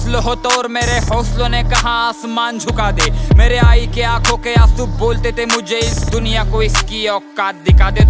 हौसले हो तो और मेरे हौसलों ने कहा आसमान झुका दे। मेरे आई के आंखों के आंसू बोलते थे मुझे इस दुनिया को इसकी औकात दिखा दे।